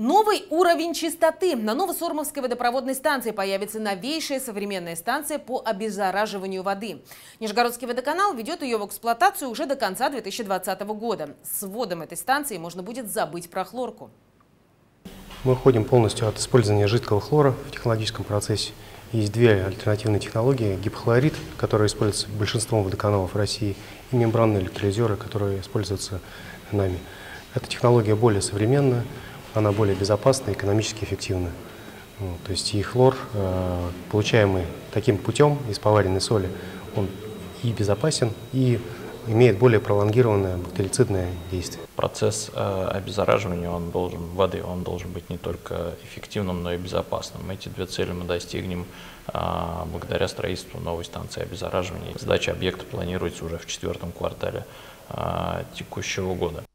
Новый уровень чистоты. На Новосормовской водопроводной станции появится новейшая современная станция по обеззараживанию воды. Нижегородский водоканал ведет ее в эксплуатацию уже до конца 2020 года. С вводом этой станции можно будет забыть про хлорку. Мы уходим полностью от использования жидкого хлора в технологическом процессе. Есть две альтернативные технологии: гипохлорид, который используется большинством водоканалов России, и мембранные электролизеры, которые используются нами. Эта технология более современная, она более безопасна и экономически эффективна. То есть и хлор, получаемый таким путем из поваренной соли, он и безопасен, и имеет более пролонгированное бактерицидное действие. Процесс обеззараживания воды должен быть не только эффективным, но и безопасным. Эти две цели мы достигнем благодаря строительству новой станции обеззараживания. Сдача объекта планируется уже в 4-м квартале текущего года.